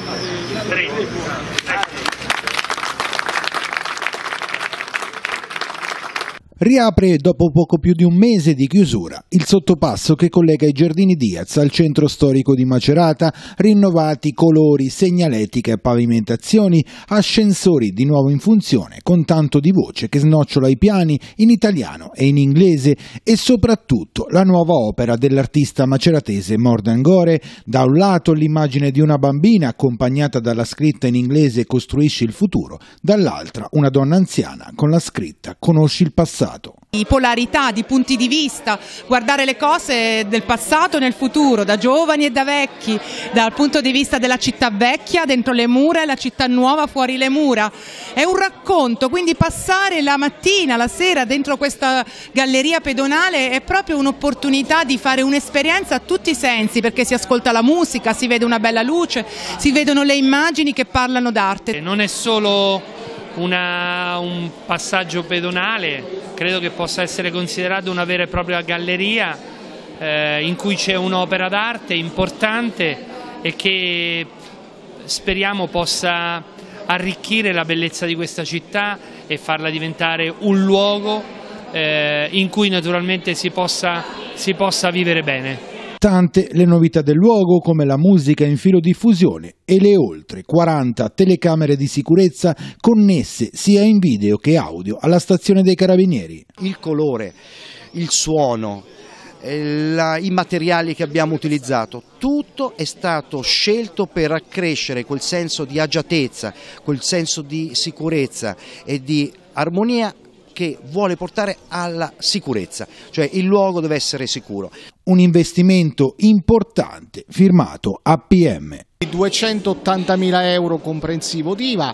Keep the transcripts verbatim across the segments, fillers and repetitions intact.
Riapre dopo poco più di un mese di chiusura il sottopasso che collega i Giardini Diaz al centro storico di Macerata, rinnovati colori, segnaletica e pavimentazioni, ascensori di nuovo in funzione con tanto di voce che snocciola i piani in italiano e in inglese e soprattutto la nuova opera dell'artista maceratese Mordan Gore, da un lato l'immagine di una bambina accompagnata dalla scritta in inglese Costruisci il futuro, dall'altra una donna anziana con la scritta Conosci il passato. Di polarità, di punti di vista, guardare le cose del passato e nel futuro, da giovani e da vecchi, dal punto di vista della città vecchia dentro le mura e la città nuova fuori le mura. È un racconto, quindi passare la mattina, la sera dentro questa galleria pedonale è proprio un'opportunità di fare un'esperienza a tutti i sensi, perché si ascolta la musica, si vede una bella luce, si vedono le immagini che parlano d'arte. Non è solo Una, un passaggio pedonale, credo che possa essere considerato una vera e propria galleria eh, in cui c'è un'opera d'arte importante e che speriamo possa arricchire la bellezza di questa città e farla diventare un luogo eh, in cui naturalmente si possa, si possa vivere bene. Tante le novità del luogo, come la musica in filodiffusione e le oltre quaranta telecamere di sicurezza connesse sia in video che audio alla stazione dei Carabinieri. Il colore, il suono, la, i materiali che abbiamo utilizzato, tutto è stato scelto per accrescere quel senso di agiatezza, quel senso di sicurezza e di armonia che vuole portare alla sicurezza, cioè il luogo deve essere sicuro. Un investimento importante firmato A P M. duecentottantamila euro comprensivo di I V A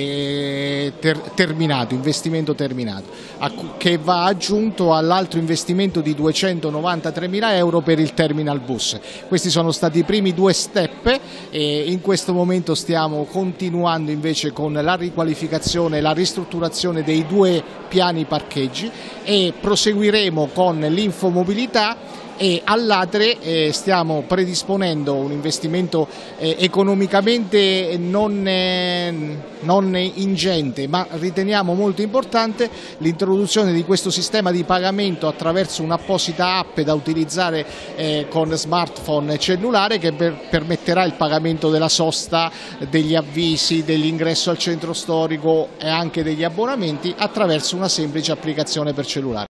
eh, ter, terminato, investimento terminato, che va aggiunto all'altro investimento di duecentonovantatremila euro per il terminal bus. Questi sono stati i primi due step e in questo momento stiamo continuando invece con la riqualificazione e la ristrutturazione dei due piani parcheggi e proseguiremo con l'infomobilità. E all'Atre eh, stiamo predisponendo un investimento eh, economicamente non, eh, non ingente, ma riteniamo molto importante l'introduzione di questo sistema di pagamento attraverso un'apposita app da utilizzare eh, con smartphone e cellulare che per, permetterà il pagamento della sosta, degli avvisi, dell'ingresso al centro storico e anche degli abbonamenti attraverso una semplice applicazione per cellulare.